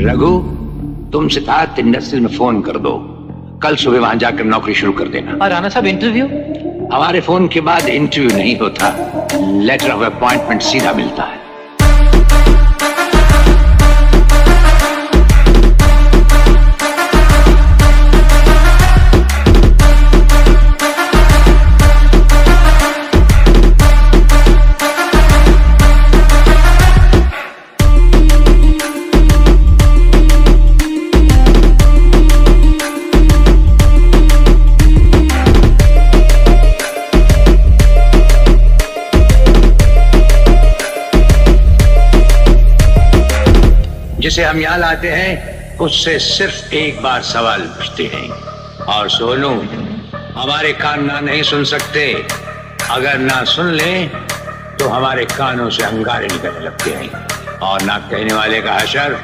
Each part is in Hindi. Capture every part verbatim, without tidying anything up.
रघु, तुम सितारत इंडस्ट्रीज में फोन कर दो, कल सुबह वहां जाकर नौकरी शुरू कर देना। और राणा साहब इंटरव्यू? हमारे फोन के बाद इंटरव्यू नहीं होता, लेटर ऑफ अपॉइंटमेंट सीधा मिलता है। जिसे हम यहाँ लाते हैं उससे सिर्फ एक बार सवाल पूछते हैं, और सोनू, हमारे कान ना नहीं सुन सकते। अगर ना सुन ले तो हमारे कानों से अंगारे निकलने लगते हैं, और ना कहने वाले का हशर।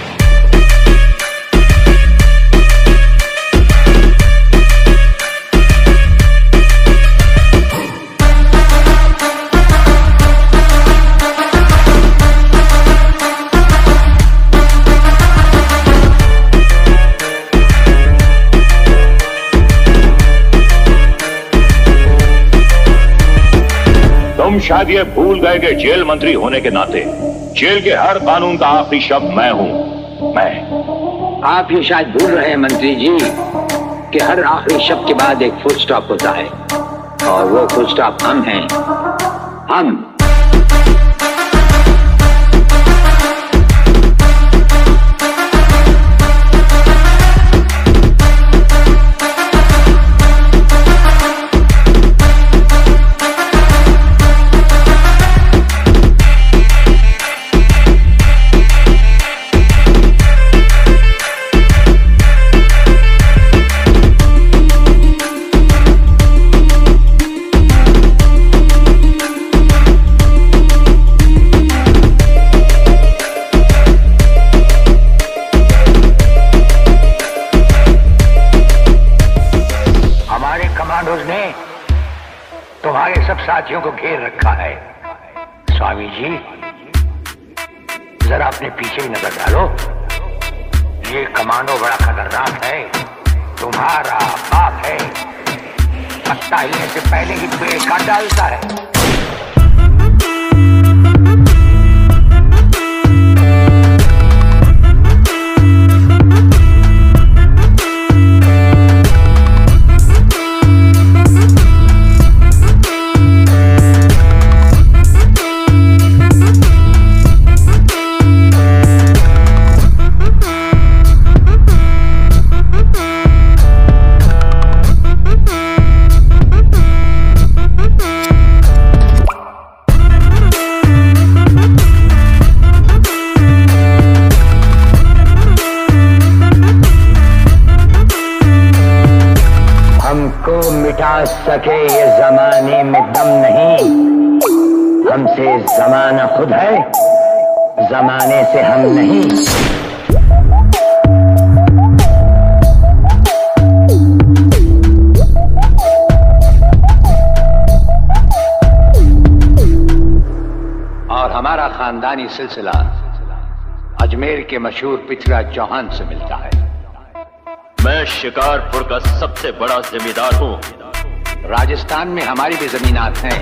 तुम शायद ये भूल गए कि जेल मंत्री होने के नाते जेल के हर कानून का आखिरी शब्द मैं हूं। मैं आप ये शायद भूल रहे हैं मंत्री जी कि हर आखिरी शब्द के बाद एक फुल स्टॉप होता है, और वो फुल स्टॉप हम हैं। हम ने तुम्हारे सब साथियों को घेर रखा है। स्वामी जी, जरा अपने पीछे भी नजर डालो। ये कमांडो बड़ा खतरनाक है, तुम्हारा बाप है, पत्ता हिलने से पहले ही पेड़ काट डालता है। मिटा सके ये जमाने में दम नहीं, हमसे जमाना खुद है, जमाने से हम नहीं। और हमारा खानदानी सिलसिला अजमेर के मशहूर पृथ्वीराज चौहान से मिलता है। मैं शिकारपुर का सबसे बड़ा जमींदार हूँ। राजस्थान में हमारी भी जमीनात हैं,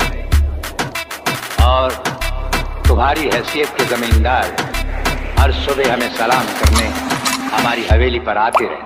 और तुम्हारी हैसियत के जमींदार हर सुबह हमें सलाम करने हमारी हवेली पर आते रहे।